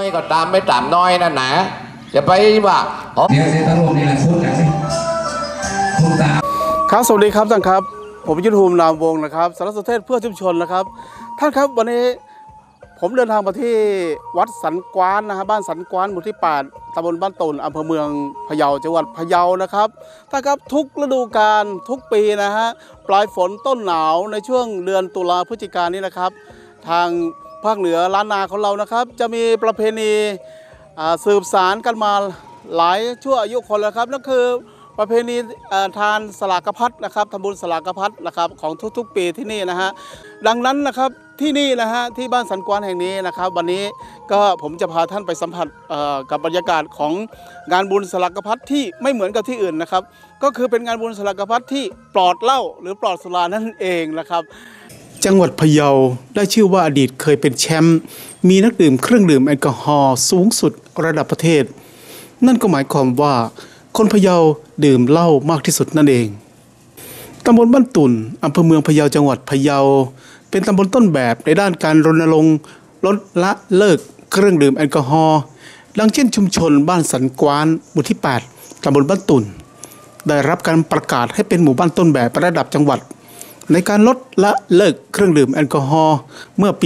นี่ก็ตามไม่ตามน้อยนะนะจะไปว่าเดี๋ยวตลกนี่แหละคุณกันสิคุณตาครับสวัสดีครับท่านครับผมยุทธภูมินามวงศ์นะครับสารสนเทศเพื่อชุมชนนะครับท่านครับวันนี้ผมเดินทางมาที่วัดสันกวานนะฮะบ้านสันกวานหมู่ที่8ตำบลบ้านตุ่นอำเภอเมืองพะเยาจังหวัดพะเยานะครับท่านครับทุกฤดูกาลทุกปีนะฮะปลายฝนต้นหนาวในช่วงเดือนตุลาพฤศจิกายนนี้นะครับทางภาคเหนือล้านนาของเรานะครับจะมีประเพณีสืบสานกันมาหลายชั่วอายุคนแล้วครับนั่นคือประเพณีทานสลากพัดนะครับทำบุญสลากพัดนะครับของทุกๆปีที่นี่นะฮะดังนั้นนะครับที่นี่นะฮะที่บ้านสันกวานแห่งนี้นะครับวันนี้ก็ผมจะพาท่านไปสัมผัสกับบรรยากาศของงานบุญสลากพัดที่ไม่เหมือนกับที่อื่นนะครับก็คือเป็นงานบุญสลากพัดที่ปลอดเหล้าหรือปลอดสุรานั่นเองนะครับจังหวัดพะเยาได้ชื่อว่าอดีตเคยเป็นแชมป์มีนักดื่มเครื่องดื่มแอลกอฮอล์สูงสุดระดับประเทศนั่นก็หมายความว่าคนพะเยาดื่มเหล้ามากที่สุดนั่นเองตำบลบ้านตุ่นอำเภอเมืองพะเยาจังหวัดพะเยาเป็นตำบลต้นแบบในด้านการรณรงค์ลดละเลิกเครื่องดื่มแอลกอฮอล์ดังเช่นชุมชนบ้านสันกวานหมู่ที่8ตำบลบ้านตุ่นได้รับการประกาศให้เป็นหมู่บ้านต้นแบบระดับจังหวัดในการลดละเลิกเครื่องดื่มแอลกอฮอล์เมื่อปี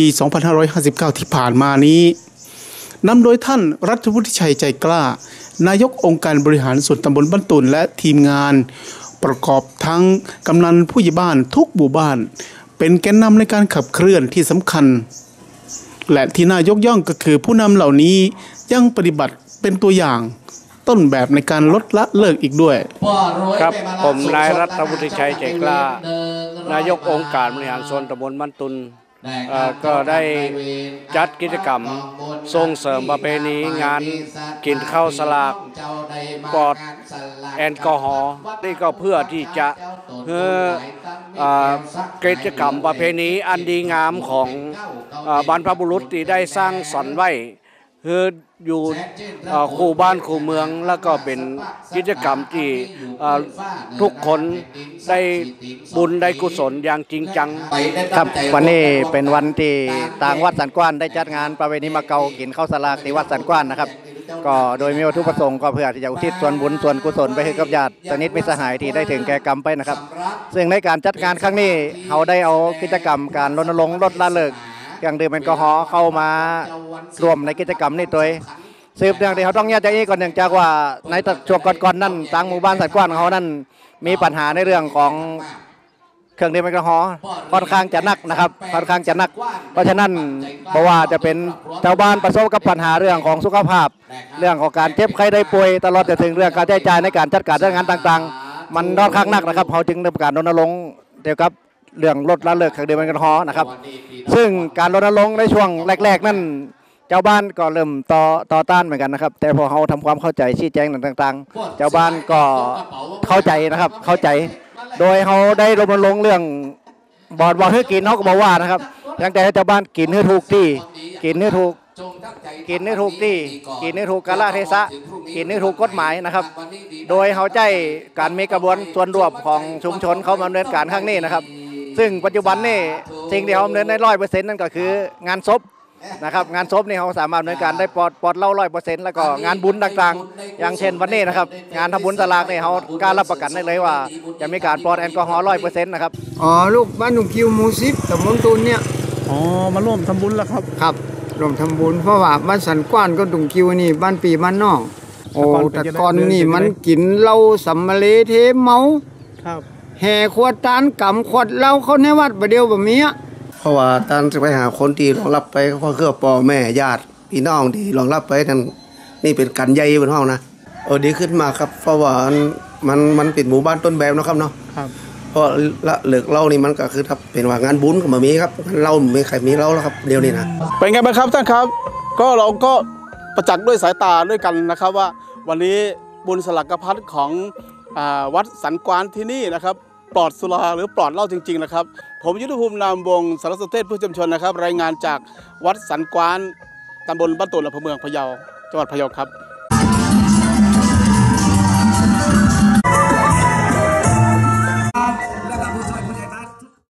2559 ที่ผ่านมานี้นำโดยท่านรัฐวุฒิชัยใจกล้านายกองค์การบริหารส่วนตำบลบ้านตุ่นและทีมงานประกอบทั้งกำนันผู้ใหญ่บ้านทุกหมู่บ้านเป็นแกนนำในการขับเคลื่อนที่สำคัญและที่น่ายกย่องก็คือผู้นำเหล่านี้ยังปฏิบัติเป็นตัวอย่างต้นแบบในการลดละเลิกอีกด้วยครับผมนายรัฐวุฒิชัยใจกล้านายกองค์การบริหารส่วนตำบลบ้านตุ่นก็ได้จัดกิจกรรมส่งเสริมประเพณีงานกินข้าวสลากปลอดแอลกอฮอล์นี่ก็เพื่อที่จะเพื่อกิจกรรมประเพณีอันดีงามของบรรพบุรุษที่ได้สร้างสรรค์ไว้คืออยู่คู่บ้านคู่เมืองแล้วก็เป็นกิจกรรมที่ทุกคนได้บุญได้กุศลอย่างจริงจังครับวันนี้เป็นวันที่ทางวัดสันกวานได้จัดงานประเพณีมาเกากินข้าวสลากที่วัดสันกวานนะครับก็โดยมีวัตถุประสงค์ก็เพื่อที่จะอุทิศส่วนบุญส่วนกุศลไปให้กับญาติสนิทมิตรสหายที่ได้ถึงแก่กรรมไปนะครับซึ่งในการจัดงานครั้งนี้เขาได้เอากิจกรรมการรณรงค์ลดละเลิกเครื่องดื่มแอลกอฮอล์เข้ามารวมในกิจกรรมนี้โดยสืบเนื่องที่เขาต้องแยกจากนี้ก่อนเนื่องจากว่าในช่วงก่อนๆนั่นทางหมู่บ้านสันกวานของเขานั่นมีปัญหาในเรื่องของเครื่องดื่มแอลกอฮอล์ค่อนข้างจะหนักนะครับค่อนข้างจะหนักเพราะฉะนั้นเพราะว่าจะเป็นชาวบ้านประสบกับปัญหาเรื่องของสุขภาพเรื่องของการเจ็บไข้ได้ป่วยตลอดจนถึงเรื่องการใช้จ่ายในการจัดการงานต่างๆมันค่อนข้างหนักนะครับเขาจึงดำเนินการรณรงค์เกี่ยวกับเรื่องลดละเลิกเครื่องดื่มแอลกอฮอล์นะครับซึ่งการรณรงค์ในช่วงแรกๆนั่นเจ้าบ้านก็เริ่มต่อต้านเหมือนกันนะครับแต่พอเขาทำความเข้าใจชี้แจงต่างๆเจ้าบ้านก็เข้าใจนะครับเข้าใจโดยเขาได้รณรงค์เรื่องบอกให้กินเขาก็บอกว่านะครับตั้งแต่เจ้าบ้านกินให้ถูกที่กินให้ถูกที่กินให้ถูกกาลเทศะกินให้ถูกกฎหมายนะครับโดยเขาใจการมีกระบวนส่วนรวมของชุมชนเขาดำเนินการครั้งนี้นะครับซึ่งปัจจุบันนี่สิ่งที่เขาดำเนินได้100%นั่นก็คืองานศพนะครับงานศพนี่เขาสามารถดำเนินการได้ปลอดเหล้า100%แล้วก็งานบุญต่างๆอย่างเช่นวันนี้นะครับงานทำบุญสลากนี่เขาการรับประกันได้เลยว่าจะมีการปลอดแอลกอฮอล์100%นะครับลูกบ้านหนุ่มคิวหมู่10ตำบลตุ่นเนี่ยมาร่วมทำบุญแล้วครับครับร่วมทำบุญเพราะว่าบ้านสันกว้านก็ดุงคิวนี่บ้านปีบ้านนอกแต่ก่อนนี่มันกินเหล้าสัมมาเลเทเมาครับแห่ขวดตานกำขวดเหล้าเขาในวัดประเดียวแบบนี้เพราะว่าท่านจะไปหาคนที่รองรับไปก็คือพ่อแม่ญาติพี่น้องที่รองรับไปนั่นนี่เป็นกันใหญ่บนห้องนะดีขึ้นมาครับเพราะว่ามันเป็นหมู่บ้านต้นแบบนะครับเนาะครับเพราะละเลิกเหล้านี่มันก็คือถ้าเป็นว่างานบุญก็มามีครับเหล้าไม่ใครมีเหล้าแล้วครับเดี๋ยวนี้นะเป็นไงบ้างครับท่านครับก็เราก็ประจักษ์ด้วยสายตาด้วยกันนะครับว่าวันนี้บุญสลักพัดของวัดสันกวานที่นี่นะครับปลอดสุราหรือปลอดเหล้าจริงๆนะครับผมยุทธภูมินามวงศ์สารสนเทศเพื่อชุมชนนะครับรายงานจากวัดสันกวานตำบลบ้านตุ่นอำเภอเมืองพะเยาจังหวัดพะเยาครับ